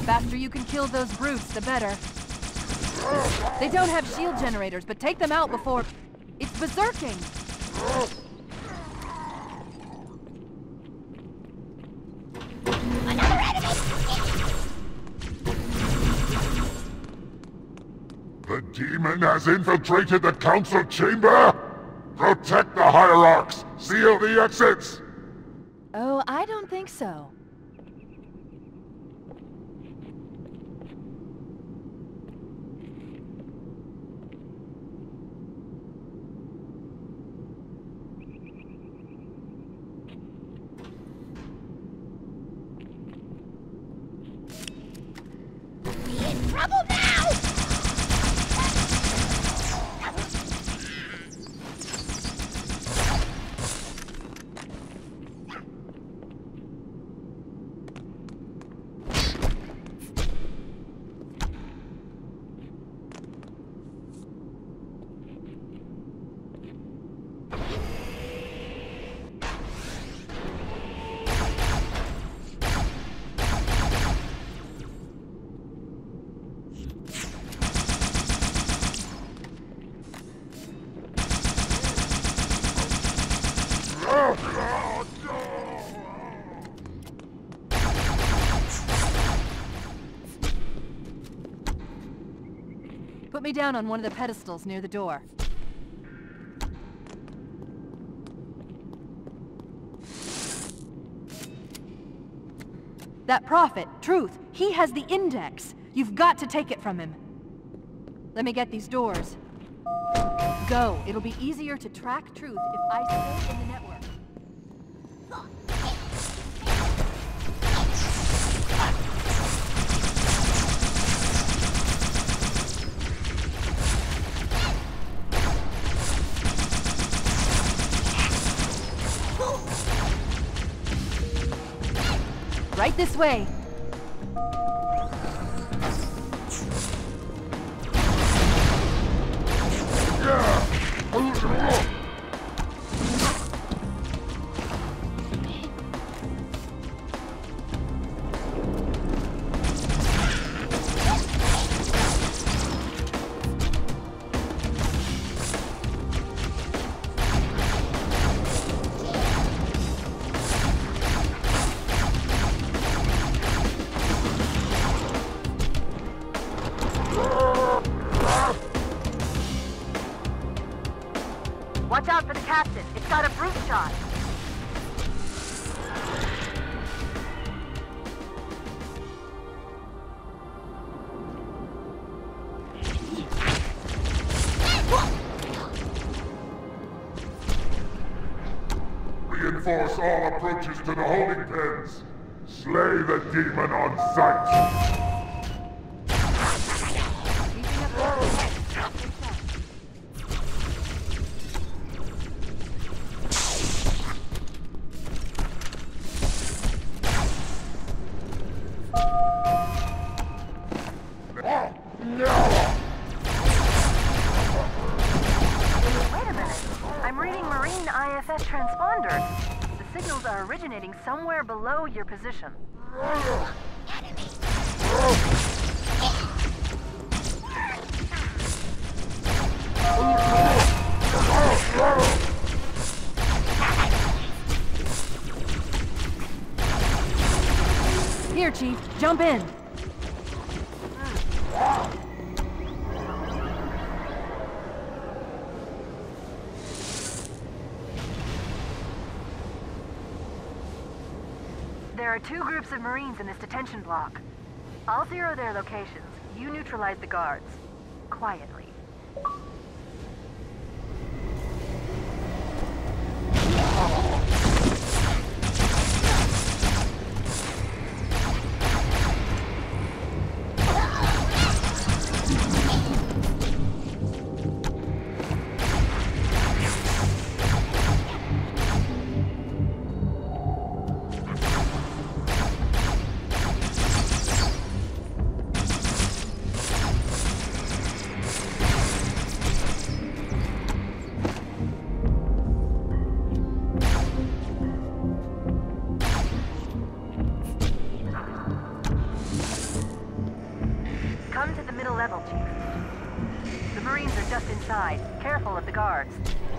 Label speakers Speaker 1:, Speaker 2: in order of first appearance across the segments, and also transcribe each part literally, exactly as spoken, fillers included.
Speaker 1: faster you can kill those brutes, the better. They don't have shield generators, but take them out before... It's berserking!
Speaker 2: Another enemy!
Speaker 3: The demon has infiltrated the council chamber! Protect the hierarchs! Seal the exits!
Speaker 1: Oh, I don't think so.
Speaker 2: Be in trouble now!
Speaker 1: Put me down on one of the pedestals near the door. That prophet, Truth, he has the index. You've got to take it from him. Let me get these doors. Go. It'll be easier to track Truth if I stay in the network. Right this way. Watch out for the captain. It's got a brute shot.
Speaker 3: Reinforce all approaches to the holding pens. Slay the demon on sight.
Speaker 1: Transponders. The signals are originating somewhere below your position. Here, Chief. Jump in. There are two groups of Marines in this detention block. I'll zero their locations. You neutralize the guards. Quietly. inside. Careful of the guards.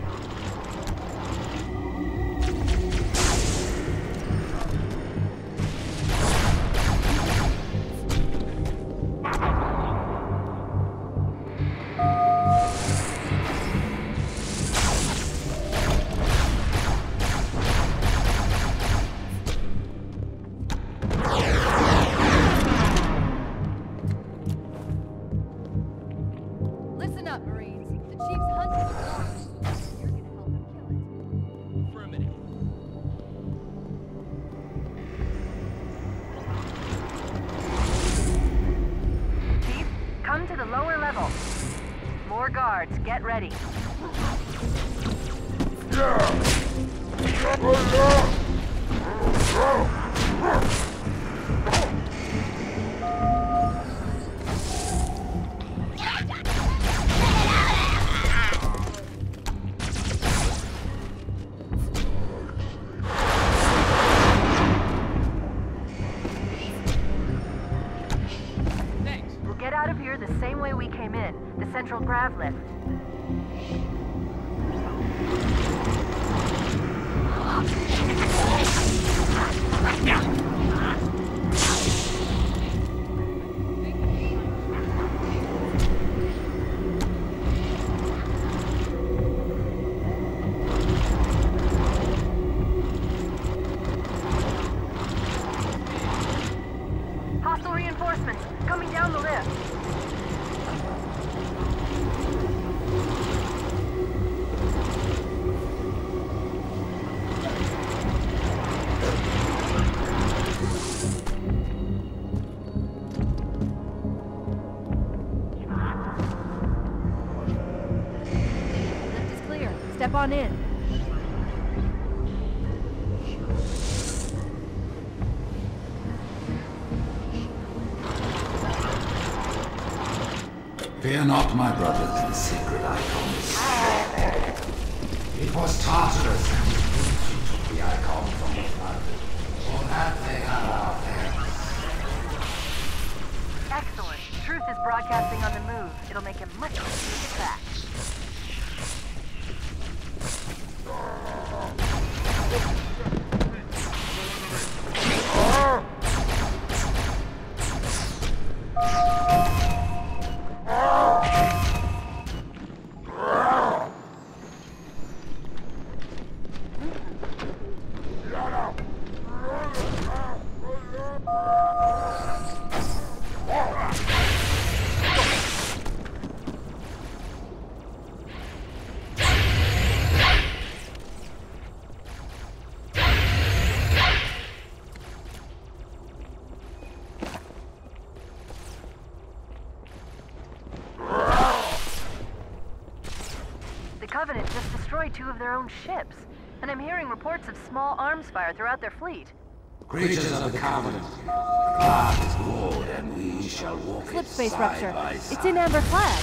Speaker 1: Get ready. Thanks. We'll get out of here the same way we came in, the central grav lift. Hostile reinforcements coming down the lift. Step on in.
Speaker 4: Fear not, my brothers, the sacred icons. It was Tartarus who took the icon from the flood. For that they are our parents.
Speaker 1: Excellent. Truth is broadcasting on the move. It'll make him much easier to track. Covenant just destroyed two of their own ships, and I'm hearing reports of small arms fire throughout their fleet.
Speaker 4: Creatures of the Covenant, the path is walled, and we shall walk
Speaker 1: Slip
Speaker 4: it
Speaker 1: space
Speaker 4: side
Speaker 1: rupture.
Speaker 4: by side.
Speaker 1: It's in amber flag.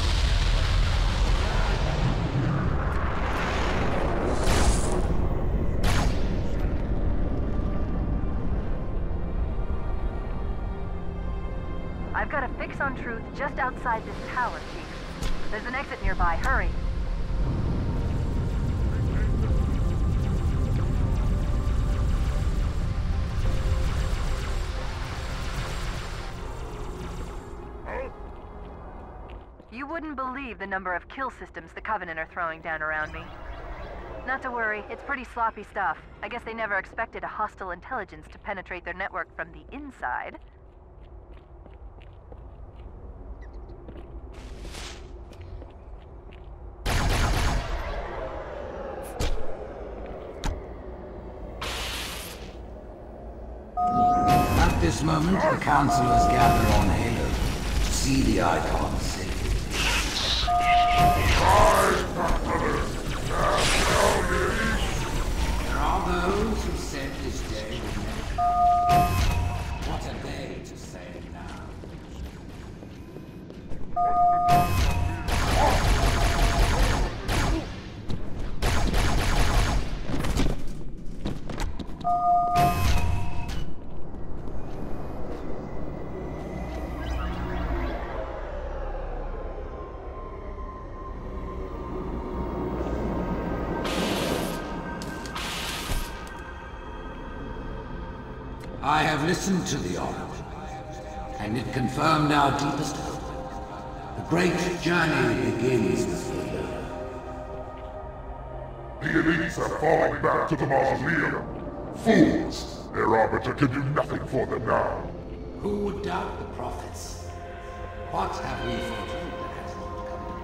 Speaker 1: I've got a fix on Truth just outside this tower, Chief. There's an exit nearby. Hurry. You wouldn't believe the number of kill systems the Covenant are throwing down around me. Not to worry, it's pretty sloppy stuff. I guess they never expected a hostile intelligence to penetrate their network from the inside.
Speaker 4: At this moment, the councillors gather on Halo to see the icon sacred. There are those who said this day would never come. What are they to say now? I have listened to the Oracle, and it confirmed our deepest hope. The great journey begins with the learner.
Speaker 3: The elites have fallen back to the mausoleum. Fools! Their arbiter can do nothing for them now.
Speaker 4: Who would doubt the prophets? What have we foretold that has not come to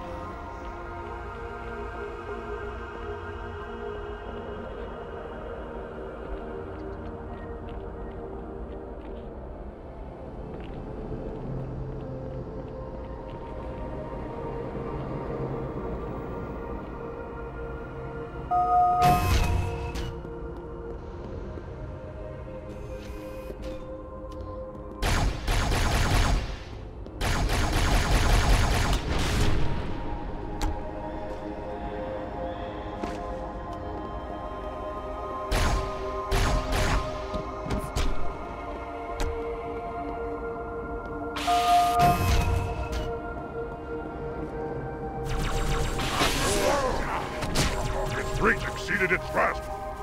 Speaker 3: Reach exceeded its grasp.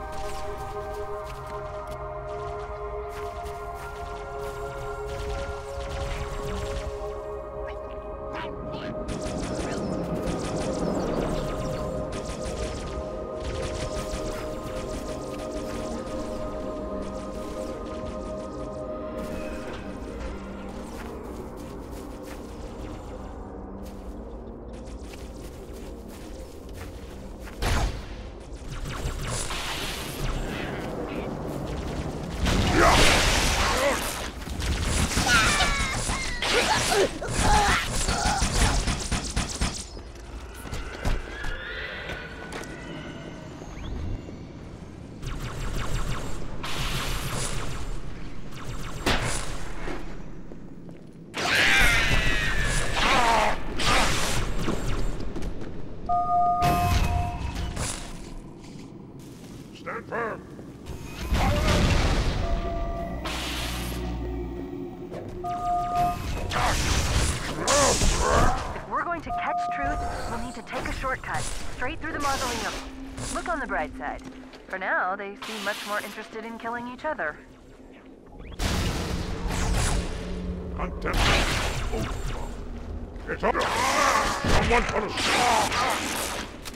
Speaker 3: Stand firm.
Speaker 1: If we're going to catch truth, we'll need to take a shortcut, straight through the mausoleum. Look on the bright side. For now, they seem much more interested in killing each other.
Speaker 3: Contempt. Oh, it's up. Someone put a stop.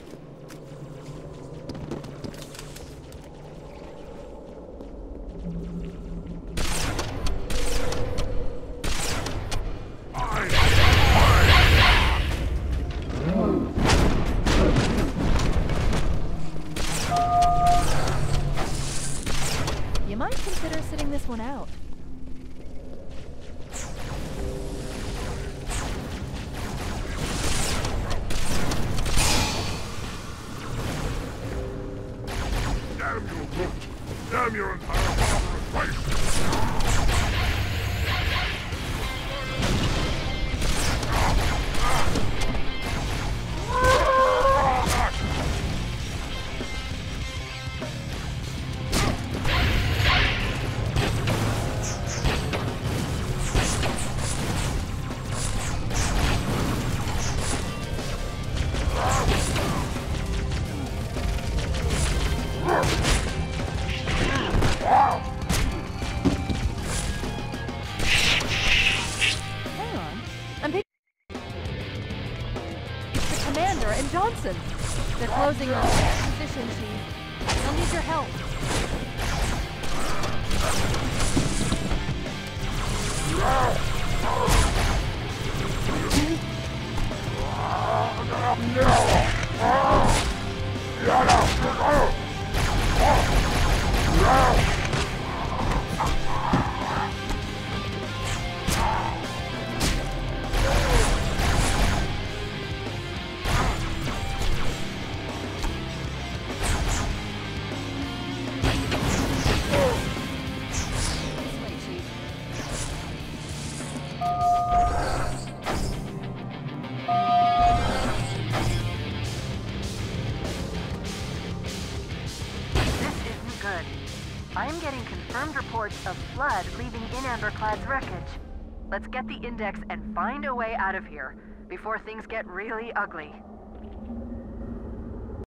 Speaker 1: You might consider sitting this one out.
Speaker 3: Damn you, brute! Damn your entire father race!
Speaker 1: Commander and Johnson. They're closing on position, Chief. They'll need your help. I'm getting confirmed reports of flood leaving in Amberclad's wreckage. Let's get the index and find a way out of here before things get really ugly.